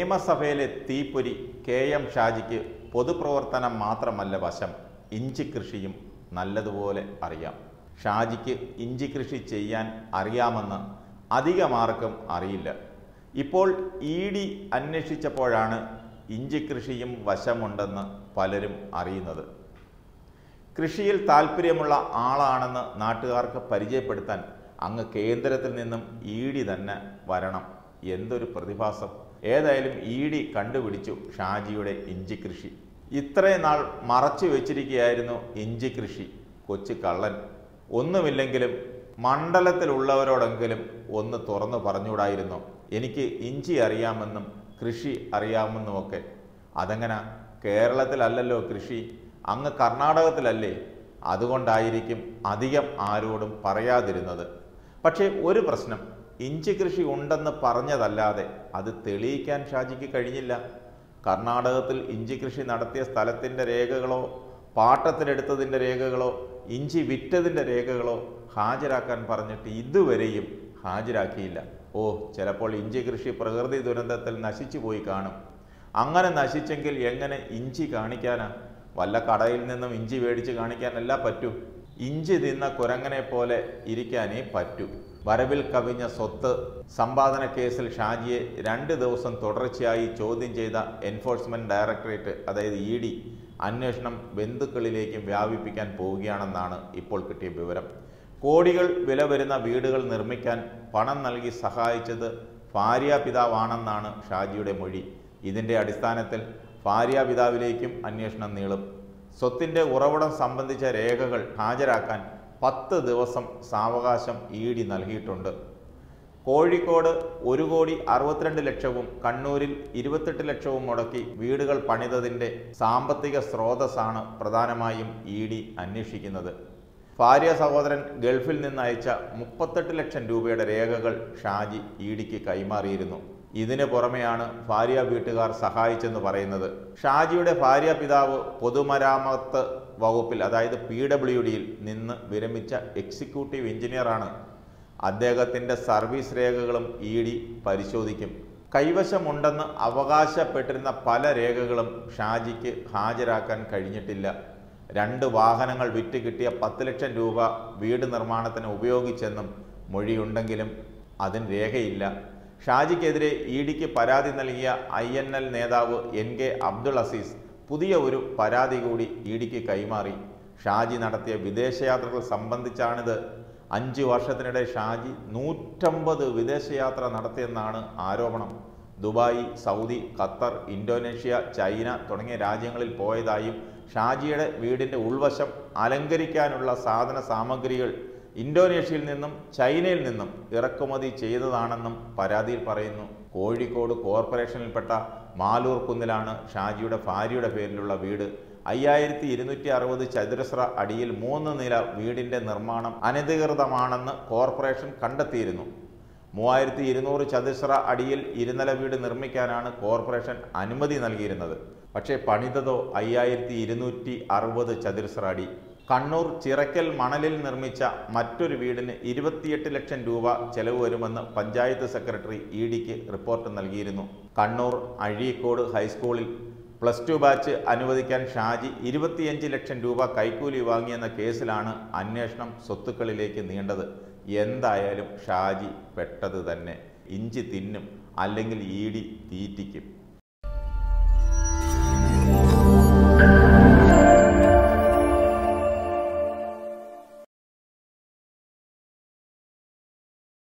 നിയമസഭയിലെ തീപ്പൊരി കെ.എം. ഷാജിക്ക് പൊതുപ്രവർത്തനം മാത്രമല്ല വശം, ഇഞ്ചി കൃഷിയും നല്ലതുപോലെ അറിയാം. ഷാജിക്ക് ഇഞ്ചി കൃഷി ചെയ്യാൻ അറിയാമെന്ന് അധികമാർക്കും അറിയില്ല. ഇപ്പോൾ ഇ.ഡി. അന്വേഷിച്ചപ്പോഴാണ് ഇഞ്ചി കൃഷിയും വശമുണ്ടെന്ന് പലരും അറിയുന്നത്. കൃഷിയിൽ താല്പര്യമുള്ള ആളാണെന്ന് നാട്ടുകാർക്ക് പരിചയപ്പെടുത്താൻ അങ്ങ് കേന്ദ്രത്തിൽ നിന്നും ഇ.ഡി. തന്നെ വരണം. എന്തൊരു പ്രതിഭാസം! ഏതായാലും ഇ.ഡി. കണ്ടുപിടിച്ചു ഷാജിയുടെ ഇഞ്ചി കൃഷി. ഇത്രയും നാൾ മറച്ചു വെച്ചിരിക്കുകയായിരുന്നു ഇഞ്ചി കൃഷി. കൊച്ചു കള്ളൻ. ഒന്നുമില്ലെങ്കിലും മണ്ഡലത്തിലുള്ളവരോടെങ്കിലും ഒന്ന് തുറന്നു പറഞ്ഞുകൂടായിരുന്നു, എനിക്ക് ഇഞ്ചി അറിയാമെന്നും കൃഷി അറിയാമെന്നുമൊക്കെ? അതെങ്ങനെ? കേരളത്തിലല്ലല്ലോ കൃഷി, അങ്ങ് കർണാടകത്തിലല്ലേ? അതുകൊണ്ടായിരിക്കും അധികം ആരോടും പറയാതിരുന്നത്. പക്ഷേ ഒരു പ്രശ്നം, ഇഞ്ചി കൃഷി ഉണ്ടെന്ന് പറഞ്ഞതല്ലാതെ അത് തെളിയിക്കാൻ ഷാജിക്ക് കഴിഞ്ഞില്ല. കർണാടകത്തിൽ ഇഞ്ചി കൃഷി നടത്തിയ സ്ഥലത്തിൻ്റെ രേഖകളോ പാട്ടത്തിനെടുത്തതിൻ്റെ രേഖകളോ ഇഞ്ചി വിറ്റതിൻ്റെ രേഖകളോ ഹാജരാക്കാൻ പറഞ്ഞിട്ട് ഇതുവരെയും ഹാജരാക്കിയില്ല. ചിലപ്പോൾ ഇഞ്ചി കൃഷി പ്രകൃതി ദുരന്തത്തിൽ നശിച്ചു പോയി കാണും. അങ്ങനെ നശിച്ചെങ്കിൽ എങ്ങനെ ഇഞ്ചി കാണിക്കാനാ? വല്ല കടയിൽ നിന്നും ഇഞ്ചി മേടിച്ച് കാണിക്കാനല്ല പറ്റൂ. ഇഞ്ചി തിന്ന കുരങ്ങനെ പോലെ ഇരിക്കാനേ പറ്റൂ. വരവിൽ കവിഞ്ഞ സ്വത്ത് സമ്പാദന കേസിൽ ഷാജിയെ 2 ദിവസം തുടർച്ചയായി ചോദ്യം ചെയ്ത എൻഫോഴ്സ്മെന്റ് ഡയറക്ടറേറ്റ്, അതായത് ഇ.ഡി., അന്വേഷണം ബന്ധുക്കളിലേക്കും വ്യാപിപ്പിക്കാൻ പോവുകയാണെന്നാണ് ഇപ്പോൾ കിട്ടിയ വിവരം. കോടികൾ വില വരുന്ന വീടുകൾ നിർമ്മിക്കാൻ പണം നൽകി സഹായിച്ചത് ഭാര്യാപിതാവാണെന്നാണ് ഷാജിയുടെ മൊഴി. ഇതിൻ്റെ അടിസ്ഥാനത്തിൽ ഭാര്യാപിതാവിലേക്കും അന്വേഷണം നീളും. സ്വത്തിൻ്റെ ഉറവിടം സംബന്ധിച്ച രേഖകൾ ഹാജരാക്കാൻ 10 ദിവസം സാവകാശം ഇ.ഡി. നൽകിയിട്ടുണ്ട്. കോഴിക്കോട് 1,62,00,000 കണ്ണൂരിൽ 28 ലക്ഷവും മുടക്കി വീടുകൾ പണിതതിൻ്റെ സാമ്പത്തിക സ്രോതസ്സാണ് പ്രധാനമായും ഇ.ഡി. അന്വേഷിക്കുന്നത്. ഭാര്യ സഹോദരൻ ഗൾഫിൽ നിന്ന് അയച്ച 38 ലക്ഷം രൂപയുടെ രേഖകൾ ഷാജി ഇ.ഡിക്ക് കൈമാറിയിരുന്നു. ഇതിന് പുറമെയാണ് ഭാര്യ വീട്ടുകാർ സഹായിച്ചെന്ന് പറയുന്നത്. ഷാജിയുടെ ഭാര്യ പിതാവ് പൊതുമരാമത്ത് വകുപ്പിൽ, അതായത് PWDയിൽ നിന്ന് വിരമിച്ച എക്സിക്യൂട്ടീവ് എഞ്ചിനീയറാണ്. അദ്ദേഹത്തിൻ്റെ സർവീസ് രേഖകളും ഇ.ഡി. പരിശോധിക്കും. കൈവശമുണ്ടെന്ന് അവകാശപ്പെട്ടിരുന്ന പല രേഖകളും ഷാജിക്ക് ഹാജരാക്കാൻ കഴിഞ്ഞിട്ടില്ല. 2 വാഹനങ്ങൾ വിറ്റ് കിട്ടിയ 10 ലക്ഷം രൂപ വീട് നിർമ്മാണത്തിന് ഉപയോഗിച്ചെന്നും മൊഴിയുണ്ടെങ്കിലും അതിന് രേഖയില്ല. ഷാജിക്കെതിരെ ഇ.ഡിക്ക് പരാതി നൽകിയ INL നേതാവ് NK അബ്ദുൾ അസീസ് പുതിയ ഒരു പരാതി കൂടി ഇ.ഡിക്ക് കൈമാറി. ഷാജി നടത്തിയ വിദേശയാത്രകൾ സംബന്ധിച്ചാണിത്. 5 വർഷത്തിനിടെ ഷാജി 150 വിദേശയാത്ര നടത്തിയെന്നാണ് ആരോപണം. Dubai, Saudi, Qatar, Indonesia, China തുടങ്ങിയ രാജ്യങ്ങളിൽ പോയതായും ഷാജിയുടെ വീടിൻ്റെ ഉൾവശം അലങ്കരിക്കാനുള്ള സാധന സാമഗ്രികൾ ഇന്തോനേഷ്യയിൽ നിന്നും ചൈനയിൽ നിന്നും ഇറക്കുമതി ചെയ്തതാണെന്നും പരാതിയിൽ പറയുന്നു. കോഴിക്കോട് കോർപ്പറേഷനിൽപ്പെട്ട മാലൂർ കുന്നിലാണ് ഷാജിയുടെ ഭാര്യയുടെ പേരിലുള്ള വീട്. 5260 ചതുരശ്ര അടിയിൽ 3 നില വീടിൻ്റെ നിർമ്മാണം അനധികൃതമാണെന്ന് കോർപ്പറേഷൻ കണ്ടെത്തിയിരുന്നു. 3200 ചതുരശ്ര അടിയിൽ ഇരുനില വീട് നിർമ്മിക്കാനാണ് കോർപ്പറേഷൻ അനുമതി നൽകിയിരുന്നത്. പക്ഷേ പണിതതോ 5260 ചതുരശ്ര അടി. കണ്ണൂർ ചിറക്കൽ മണലിൽ നിർമ്മിച്ച മറ്റൊരു വീടിന് 28 ലക്ഷം രൂപ ചെലവ് വരുമെന്ന് പഞ്ചായത്ത് സെക്രട്ടറി ഇ.ഡിക്ക് റിപ്പോർട്ട് നൽകിയിരുന്നു. കണ്ണൂർ അഴീക്കോട് ഹൈസ്കൂളിൽ +2 ബാച്ച് അനുവദിക്കാൻ ഷാജി 25 ലക്ഷം രൂപ കൈക്കൂലി വാങ്ങിയെന്ന കേസിലാണ് അന്വേഷണം സ്വത്തുക്കളിലേക്ക് നീണ്ടത്. എന്തായാലും ഷാജി പെട്ടത് തന്നെ. ഇഞ്ചി തിന്നും, അല്ലെങ്കിൽ ഇ.ഡി. തീറ്റിക്കും.